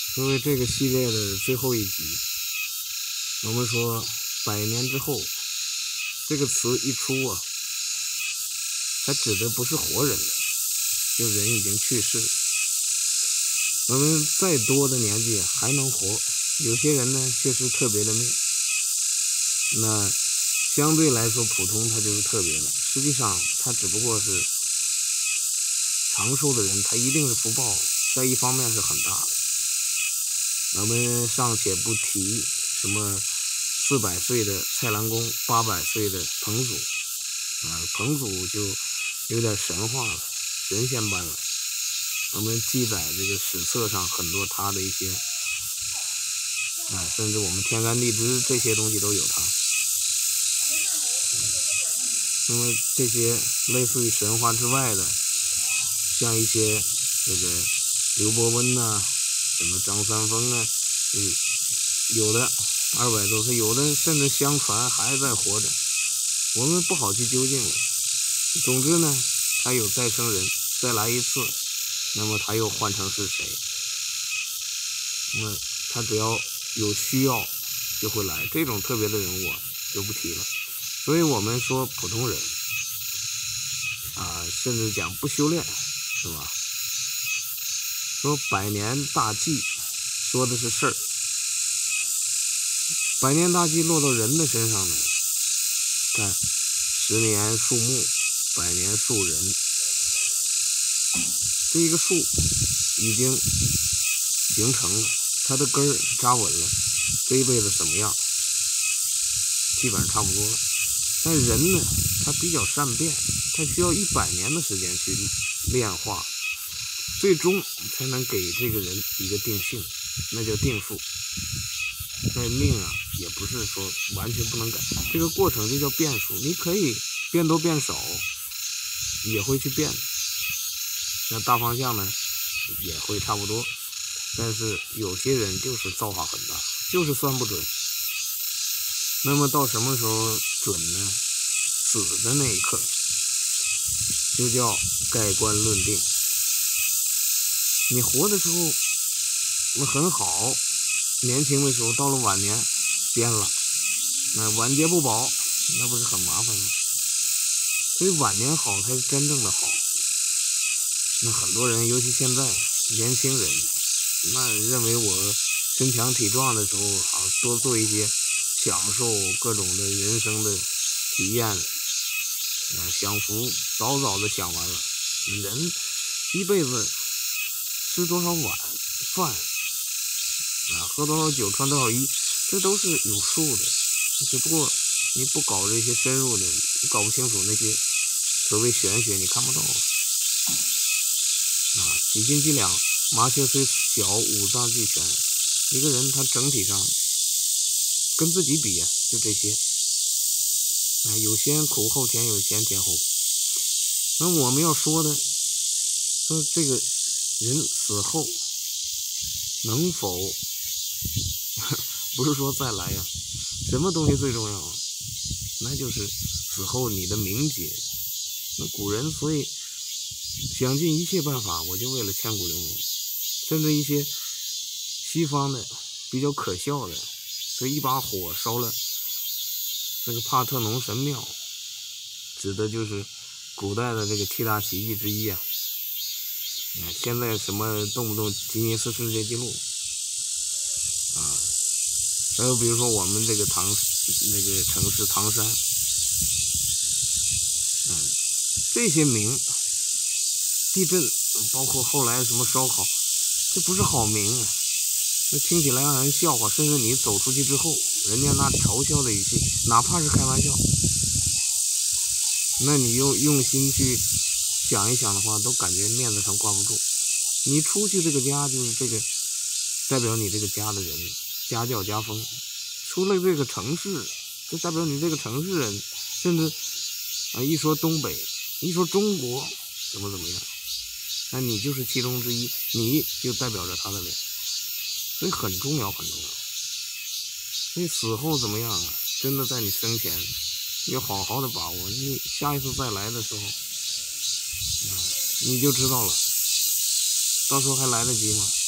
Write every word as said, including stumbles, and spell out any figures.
作为这个系列的最后一集，我们说百年之后这个词一出啊，它指的不是活人了，就人已经去世。我们再多的年纪还能活，有些人呢确实特别的命，那相对来说普通他就是特别的，实际上他只不过是长寿的人，他一定是福报在一方面是很大的。我们尚且不提什么四百岁的蔡澜公，八百岁的彭祖啊，彭祖就有点神话了，神仙般了。我们记载这个史册上很多他的一些啊，甚至我们天干地支这些东西都有他。那么这些类似于神话之外的，像一些这个刘伯温呐、啊，什么张三丰啊，嗯，有的二百多岁，有的甚至相传还在活着，我们不好去究竟了。总之呢，他有再生人，再来一次，那么他又换成是谁？那么他只要有需要就会来，这种特别的人物啊就不提了。所以我们说普通人啊，甚至讲不修炼，是吧？说百年大计，说的是事儿。百年大计落到人的身上呢，看十年树木，百年树人。这一个树已经形成了，它的根儿扎稳了，这一辈子怎么样，基本上差不多了。但人呢，他比较善变，他需要一百年的时间去炼化，最终才能给这个人一个定性，那叫定数。那命啊，也不是说完全不能改，这个过程就叫变数。你可以变多变少，也会去变。那大方向呢，也会差不多。但是有些人就是造化很大，就是算不准。那么到什么时候准呢？死的那一刻，就叫盖棺论定。你活的时候那很好，年轻的时候到了晚年颠了，那晚节不保，那不是很麻烦吗？所以晚年好才是真正的好。那很多人，尤其现在年轻人，那认为我身强体壮的时候啊，多做一些享受各种的人生的体验啊，享福早早的享完了。人一辈子吃多少碗饭啊，喝多少酒，穿多少衣，这都是有数的。只不过你不搞这些深入的，你搞不清楚那些所谓玄学，你看不到啊。啊，几斤几两，麻雀虽小，五脏俱全。一个人他整体上跟自己比啊，就这些。啊，有先苦后甜，有先甜后苦。那我们要说的，说这个人死后能否，不是说再来呀、啊，什么东西最重要啊？那就是死后你的名节。那古人所以想尽一切办法，我就为了千古留名。甚至一些西方的比较可笑的，所以一把火烧了这个帕特农神庙，指的就是古代的这个七大奇迹之一啊。现在什么动不动吉尼斯世界纪录啊，还有比如说我们这个唐那个城市唐山，嗯，这些名地震，包括后来什么烧烤，这不是好名啊，这听起来让人笑话，甚至你走出去之后，人家拿嘲笑的语气，哪怕是开玩笑，那你又用心去想一想的话，都感觉面子上挂不住。你出去这个家，就是这个代表你这个家的人，家教家风；出了这个城市，就代表你这个城市人。甚至啊，一说东北，一说中国，怎么怎么样，那你就是其中之一，你就代表着他的脸，所以很重要，很重要。所以死后怎么样啊？真的在你生前，你要好好的把握。你下一次再来的时候，你就知道了。到时候还来得及吗？